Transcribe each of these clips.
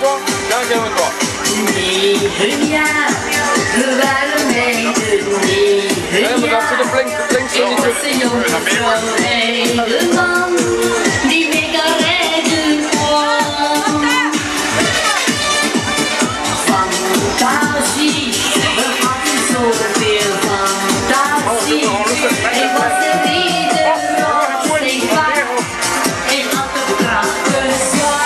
wat? Ja, geef het wat. 9 jaar, we waren meiden, 9 jaar. Ik was een jonge vrouw, eigen man, die mee kan rijden kwam. Fantasie, we hadden zoveel fantasie. Ik was de reden als ik wacht, ik had de kracht bezwaar.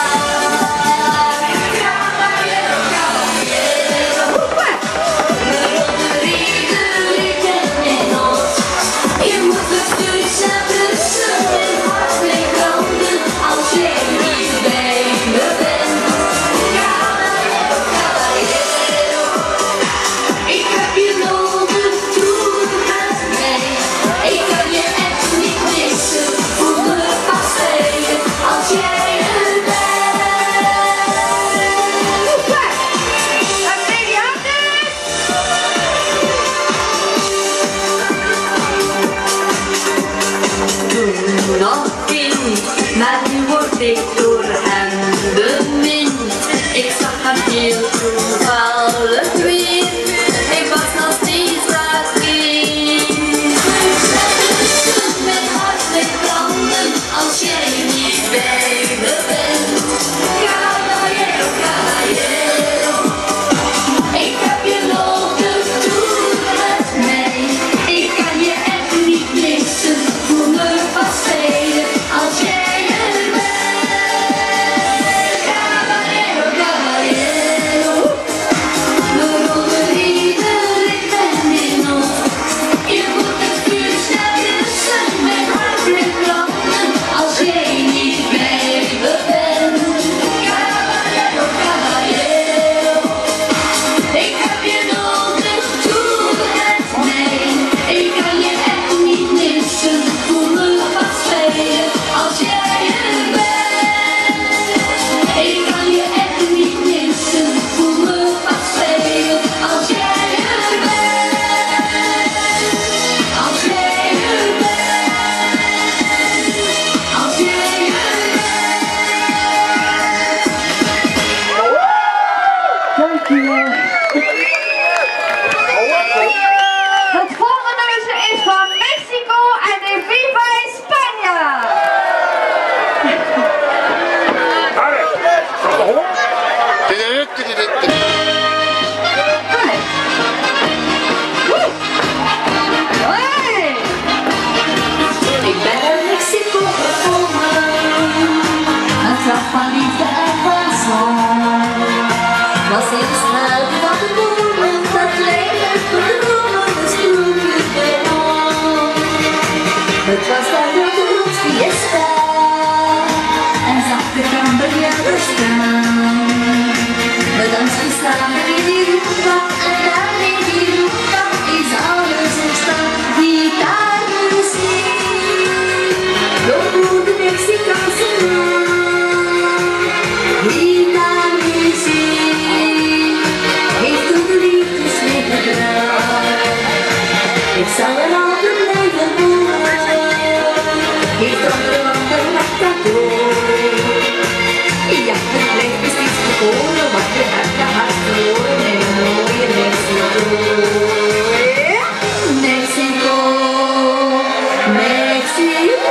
Maar nu word ik door hem bemind. Ik zag hem heel toevallig weer. Ik was nog steeds dat kind. Mijn hart ligt branden als jij niet bij me bent. Caballero, caballero. Ik heb je nodig, doe met mij. Ik kan je echt niet missen. Voel me vast spelen als jij. Het volgende nummer is van Mecico en de Viva in Spanje. Ik ben uit Mexico gekomen, een dag van liefde en van zon. Was heel snel van de bomen, dat leven voor de bloemen, de stoelen begon. Het was daar de groot fiesta, en zag de Caballero staan. We dansen samen in die roepa, en daar in die roepa is alles ontstaan. Gitaar, muziek, door de Mexicaanse man. Gitaar, muziek, heeft ook de liefdesweg gedraaid. Ik zal er altijd blijven wonen, heeft onder wakker nacht dat door. Ja, het blijft precies gekomen, wat je hebt gehad verloren in een mooie Mexico. Mexico, Mexico.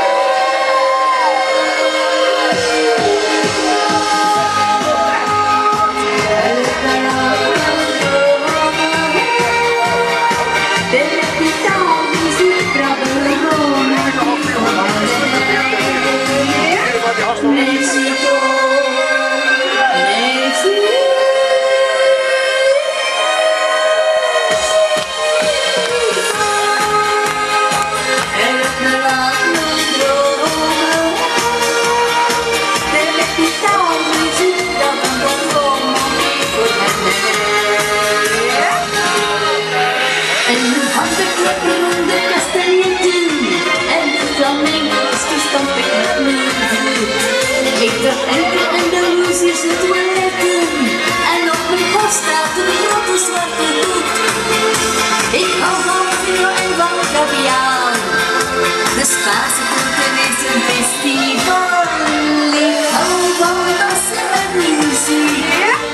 Ik dacht enkel en de loes is het toiletten. En op mijn kop staat een grote zwarte doek. Ik hou van vuur en van kaviaar. De Spaanse groenten is een festival. Ik hou van dansen en muziek.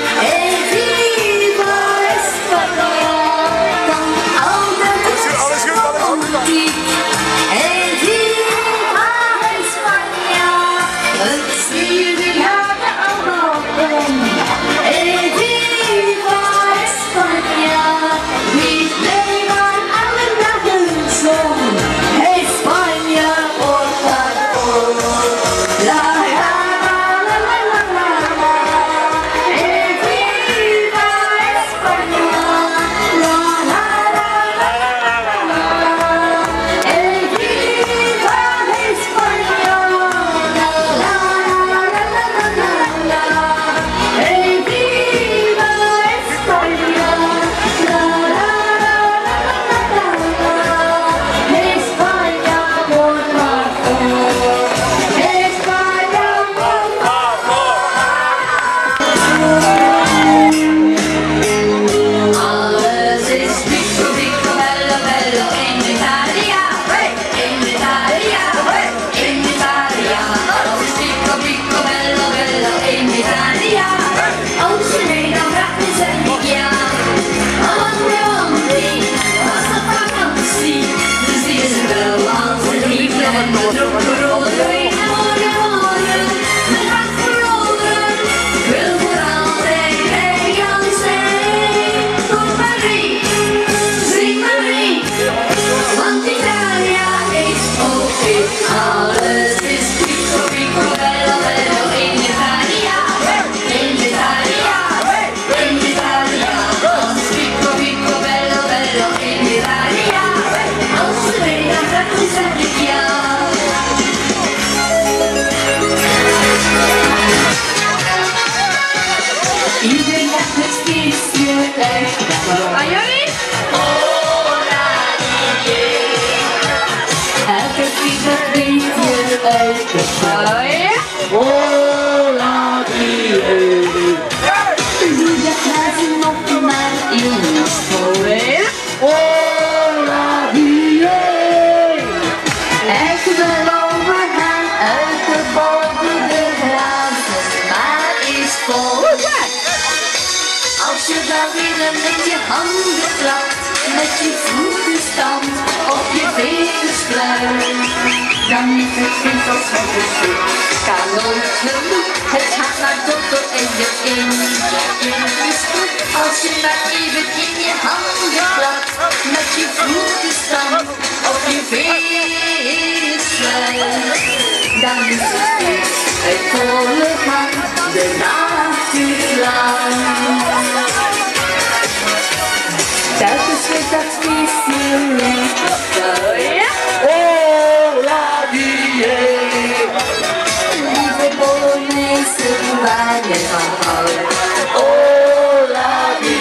dan weer met je handen klapt, met je voeten stampt op je veters fluit, dan is het kind als het bezoek. Kan nooit genoeg, het gaat naar dokter en je in de stoep. Als je maar even in je handen klapt, met je voeten stampt op je veters fluit, dan is het kind uit volle gang de nacht duurt lang. Telkens weer dat feestje leeft. Oh, Lady Gaga. Lieve Polonaise waar je van houdt. Oh, Lady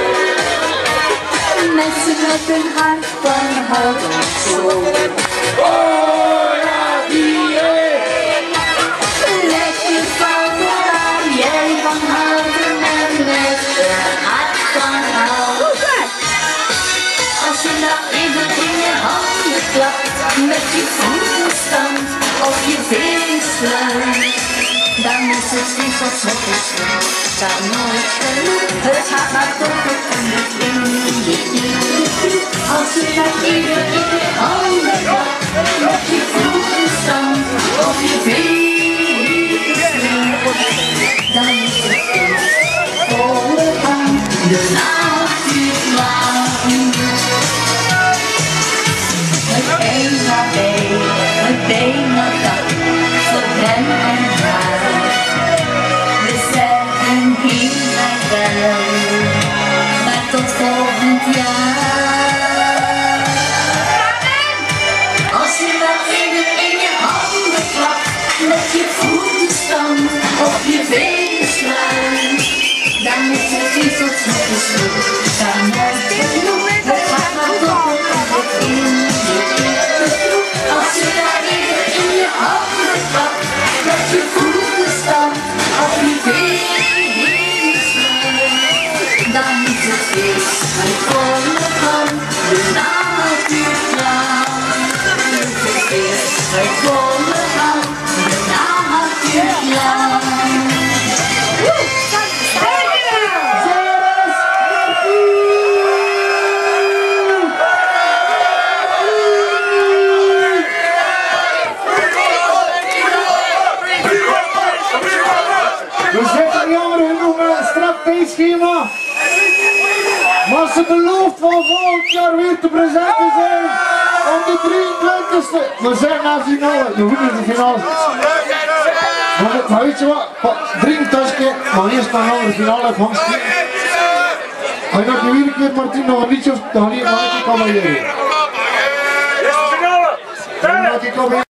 Gaga. Mensen met een hart van hout en zo. Oh, Lady Gaga. Lekker van waar jij van houdt en met een hart van hout. Als je nou even in je handen klapt, met je voeten stampt op je vingers sluit, dan is het niet wat het is. Kan nooit genoeg, het gaat maar tot op en het in je kroeg. Als je nou even in je handen klapt, met je voeten stampt op je vingers sluit, dan is het niet volle gang de nacht duurt lang. Meteen naar dat, voor hem en haar. We zeggen hier en wel, maar tot volgend jaar. Als je maar even in je handen klapt, met je voeten stampt op je vingers sluit, dan is het niet tot het besluit. Kan nooit genoeg, het gaat maar door het in je kroeg. Als je daar even in je handen klapt, met je voeten stampt op je vingers sluit, dan is het feest uit volle gang de nacht duurt lang. Het feest uit volle gang de nacht duurt lang. We zitten jammer genoeg met een strak tijdschema, maar ze belooft van volgend jaar weer te present te zijn om de 23e. We zijn naar de finale, je moet in de finale. Maar weet je wat, 23 keer, maar eerst naar de finale van Mecico. Ga je nog een keer Martine nog een liedje, dan ga je Caballero. Is de finale!